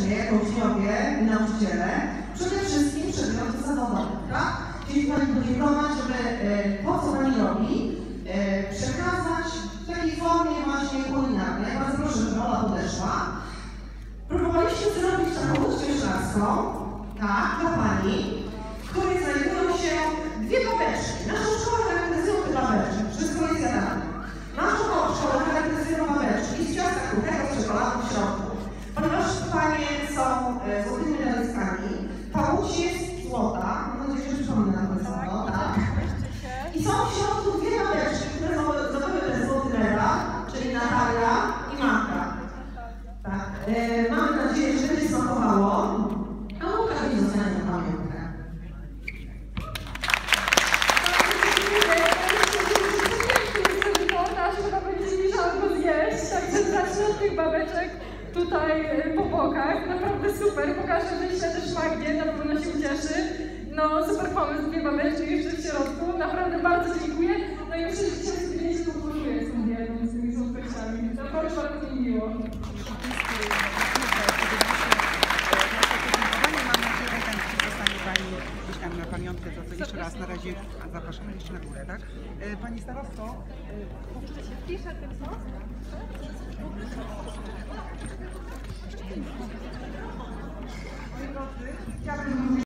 serdecznie, jako uczniowie i nauczyciele, przede wszystkim przedmioty zawodowe, tak? Chcieliśmy Pani podziękować, żeby to, co Pani robi, przekazać w takiej formie właśnie kulinarnej. Bardzo proszę, żeby Ola podeszła. Próbowaliśmy zrobić taką łódź wioślarską, tak, dla Pani, w której znajdują się dwie babeczki. Naszą szkołę charakteryzują te babeczki, wszystko jest jadane. Naszą szkołę charakteryzują babeczki z ciasta kruchego z czekoladą w środku. Ponieważ Panie są złotymi medalistkami, ta łódź jest złota, mam nadzieję, że przypomina to samo, tak? I są w środku dwie babeczki, które zdobyły ten złoty medal, czyli Natalia i Magda. Tak. Mamy nadzieję, że będzie smakowało, a mój kamień zostanie na pamiątkę. Chyba będzie mi żadno zjeść, także zacznę od tych babeczek tutaj po bokach. Naprawdę super, pokażę, wyślę też Magdzie, na pewno się ucieszy. No super pomysł, dwie babeczki jeszcze w środku, naprawdę bardzo dziękuję. No i myślę, że dzisiaj sobie nie się pokochuję z tą dietą, z tymi słodkościami. Naprawdę bardzo mi miło. Na pamiątkę, to jeszcze raz na razie zapraszamy jeszcze na górę, tak? Pani starosto, Piszę tym, co?